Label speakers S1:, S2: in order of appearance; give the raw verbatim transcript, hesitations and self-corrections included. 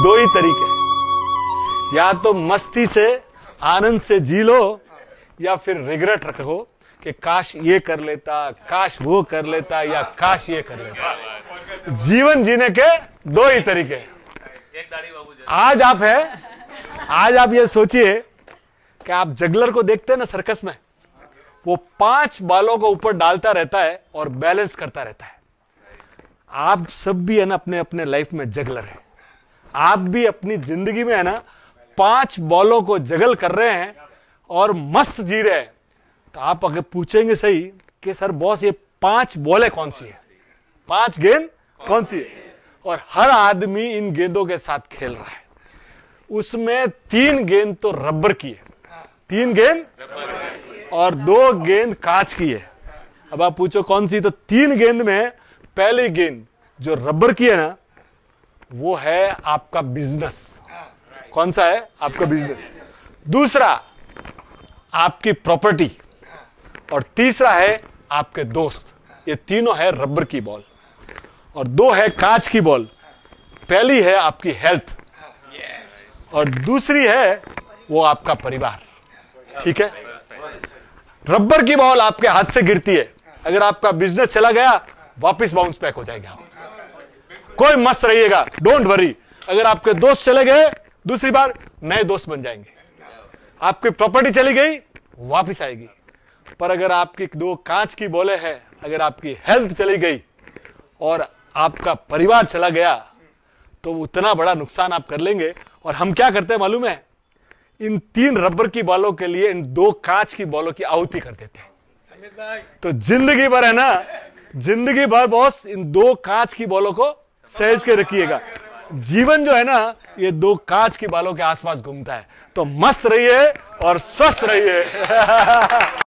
S1: दो ही तरीके हैं, या तो मस्ती से आनंद से जी लो, या फिर रिग्रेट रखो कि काश ये कर लेता, काश वो कर लेता, या काश ये कर लेता। जीवन जीने के दो ही तरीके हैं। आज आप है, आज आप ये सोचिए कि आप जगलर को देखते हैं ना सर्कस में, वो पांच बालों को ऊपर डालता रहता है और बैलेंस करता रहता है। आप सब भी है ना अपने अपने लाइफ में जगलर है। आप भी अपनी जिंदगी में है ना पांच बॉलों को जगल कर रहे हैं और मस्त जी रहे हैं। तो आप अगर पूछेंगे सही कि सर बॉस ये पांच बॉलें कौन सी है, पांच गेंद कौन सी है, और हर आदमी इन गेंदों के साथ खेल रहा है। उसमें तीन गेंद तो रबर की है, तीन गेंद और दो गेंद कांच की है। अब आप पूछो कौन सी, तो तीन गेंद में पहली गेंद जो रबर की है ना, वो है आपका बिजनेस। कौन सा है? आपका बिजनेस। दूसरा आपकी प्रॉपर्टी, और तीसरा है आपके दोस्त। ये तीनों है रबर की बॉल और दो है कांच की बॉल। पहली है आपकी हेल्थ और दूसरी है वो आपका परिवार। ठीक है, रबर की बॉल आपके हाथ से गिरती है, अगर आपका बिजनेस चला गया वापस बाउंस बैक हो जाएगा। कोई मस्त रहिएगा, डोंट वरी। अगर आपके दोस्त चले गए दूसरी बार नए दोस्त बन जाएंगे। आपकी प्रॉपर्टी चली गई वापस आएगी। पर अगर आपकी दो कांच की बॉलें हैं, अगर आपकी हेल्थ चली गई और आपका परिवार चला गया, तो उतना बड़ा नुकसान आप कर लेंगे। और हम क्या करते हैं मालूम है, इन तीन रबर की बॉलों के लिए इन दो कांच की बॉलों की आहुति कर देते हैं। तो जिंदगी भर है ना, जिंदगी भर बॉस इन दो कांच की बॉलों को सहेज के रखिएगा। जीवन जो है ना, ये दो कांच की बॉलों के आसपास घूमता है। तो मस्त रहिए और स्वस्थ रहिए।